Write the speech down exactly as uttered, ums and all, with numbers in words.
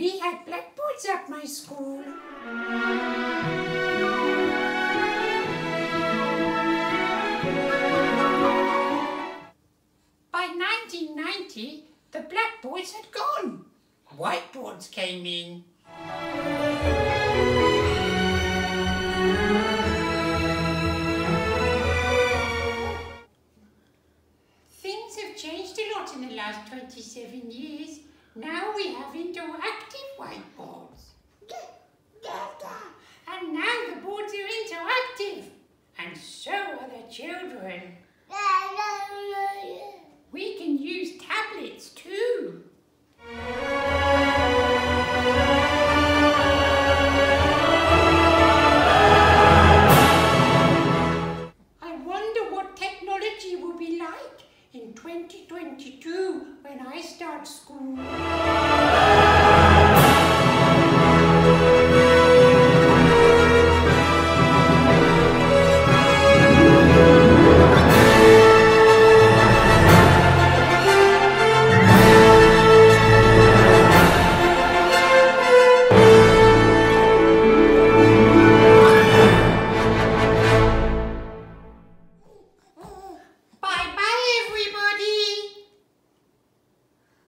We had blackboards at my school. By nineteen ninety, the blackboards had gone. Whiteboards came in. Things have changed a lot in the last twenty-seven years. Now we have interactive whiteboards. And now the boards are interactive. And so are the children. We can use tablets too. I wonder what technology will be like in twenty twenty-two when I start school.